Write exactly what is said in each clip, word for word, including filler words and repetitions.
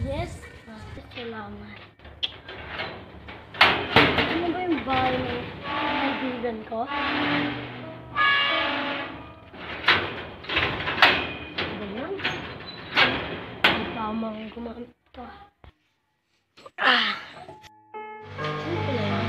Yes. Salamat. Ano ba yung bahay ng kaibigan ko? Ganyan. Ang tamang gumamit ito. Ah! Sino pala yan?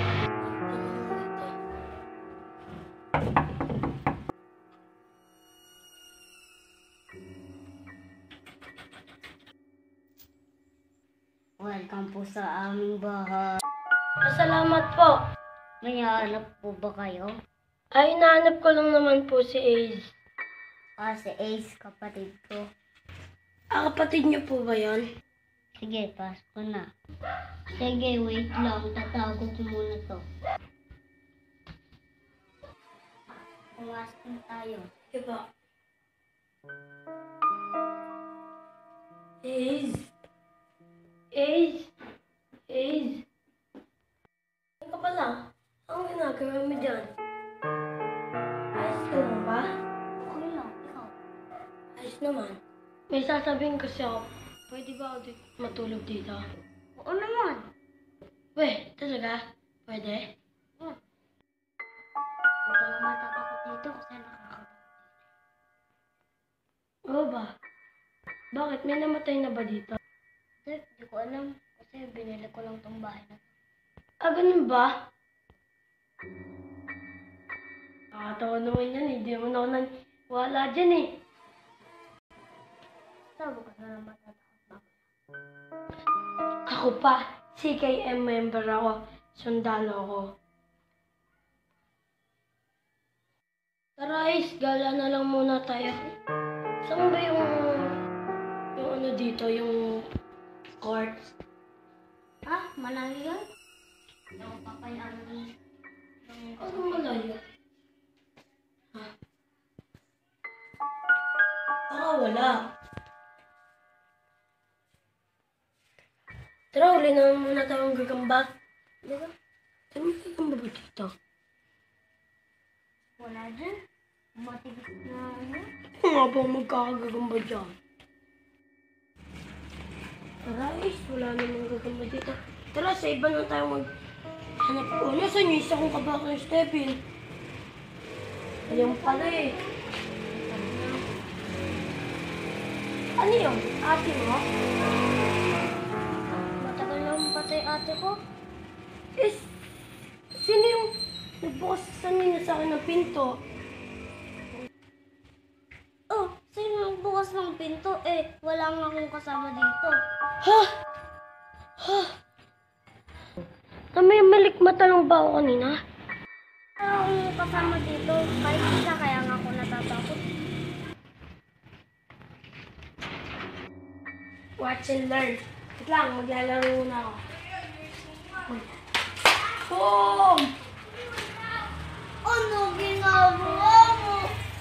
Welcome po sa aming bahay. Salamat po. May hanap po ba kayo? Ay, nahanap ko lang naman po si Ace. Ah, si Ace, kapatid ko. Ah, kapatid niyo po ba yan? Sige, pasok ko na. Sige, wait lang. Tatago ko muna to. Pumasok na tayo. Sige po. Ace? Ace? Ace? Ano ka pala? Anong ginagawa mo dyan? Ayos ka lang ba? Okay lang, ikaw. Ayos naman. May sasabihin kasi ako. Pwede ba ako di- matulog dito? Oo naman. Weh, talaga? Pwede? Hmm. Huwag ka naman tatakot dito kasi nakakabang. Oo ba? Bakit? May namatay na ba dito? Hindi, hindi ko alam. Kasi binili ko lang tong bahay na to. Ah, ganun ba? Nakakatawa naman yan eh. Hindi naman ako naniwala dyan eh. Sabi ko na naman tatakot ba? Ako pa, C K M member ako. Sundalo ako. Tara Ace, gala na lang muna tayo. Saan ba yung, yung ano dito, yung court? Ah, malayo yun? Yung papayaan ni... Ano malayo? Ha? Baka wala. Tara, uli na muna tayong gagamba. Di ba? Saan may gagamba ba dito? Wala dyan. Matigas na ano. Ako nga ba magkakagagamba dyan? Tara, Ace, wala namang gagamba dito. Tara, sa iba na tayo maghanap ko. Nasaan yung isa kong kabakang Stephen? Ayun pala eh. Ano yun? Ate mo? Matagal lang patay ate ko. Eh, sino yung nagbukas kanina sa akin ng pinto? Oh, sino yung bukas ng pinto? Eh, wala nga akong kasama dito. Ha? Ha? Na may malikmata lang ba ako kanina? Wala akong kasama dito. Kahit isa, kaya nga ako natatakot. Watch and learn. Wait lang, maglalaro muna ako. Boom! Ano ginagawa mo?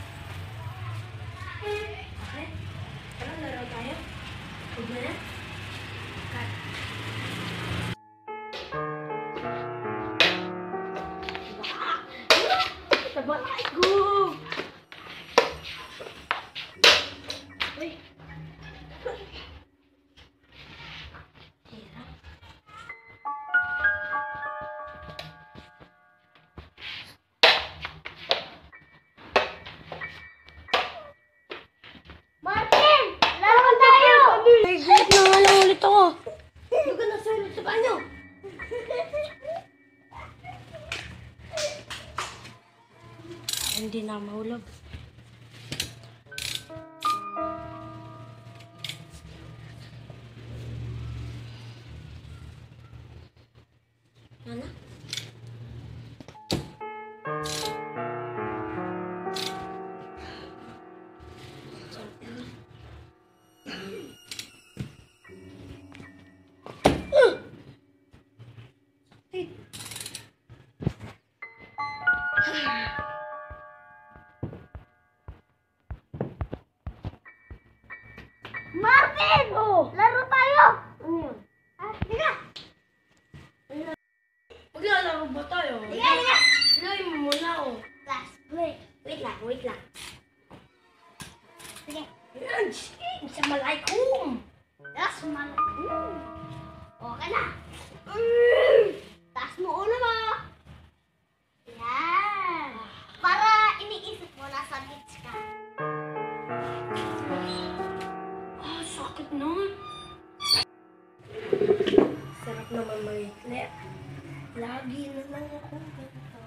Okay. Tara, laro tayo. Huwag na na. Cut. Sabay ko! Uy! Tira. Martin! Laro tayo! Ay, gulit na nga lang ulit ako. Huwag ka na sulit sa banyo. Hindi na mahulog. Ano? Martin! Oh! Laro tayo! Ano yun? Ah, diga! Maglalaro ba tayo? Diga, diga! Ilagay mo muna ako. Last break. Wait lang, wait lang. Sige. Yan! Assalamualaikum! Assalamualaikum. sakit nun. Sarap naman malikli. Lagi na lang ako ganito.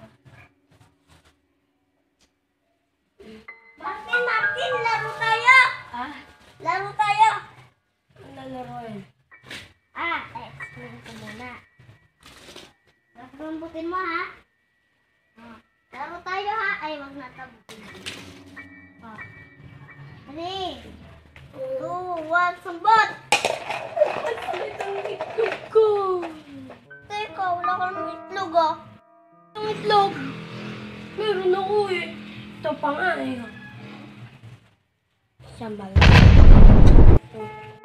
Martin, Martin, laro tayo! Ah, Laro tayo! ang lalaroin. Ah, explain ko muna. Lambutin mo, ha? Ah, laro tayo, ha? Ay, wag na tabutin. Ah. Three, two, one, sambot! Ang sakit ang itlog ko. Teka, wala ka ng itlog, ah. Ang itlog. Meron ako eh. Ito pa nga eh. Sambal. Ito.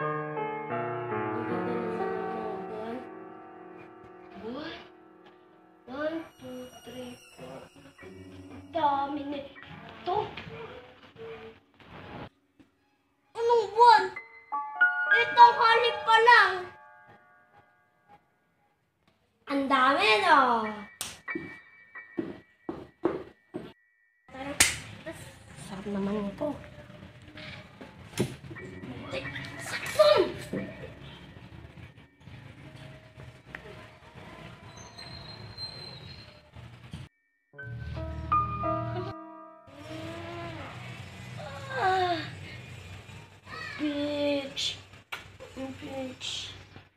One, one, two, three, four. Dami na ito. Anong buwan? Itong halip pa lang. Ang dami no. Sarap naman ito. Sakson! Ah, bitch. Bitch.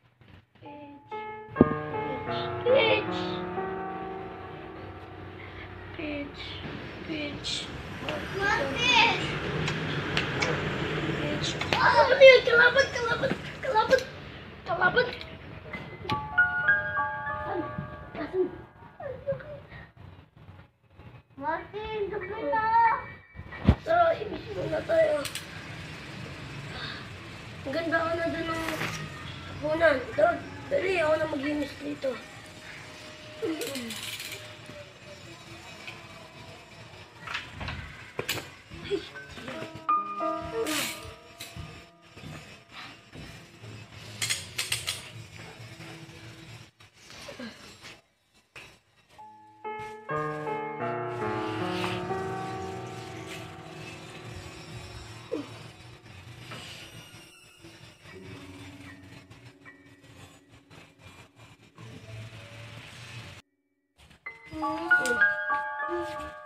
Bitch. Bitch. Bitch. Martin! Bitch. Kalaban na yun! Kalaban! Kalaban! Kalaban! Kalaban! Asan? Asan? Martin, sabi na! Tara, ibig muna tayo. Ang ganda ako na doon ng hapunan. Tara, dali ako na mag-inis dito. Mm.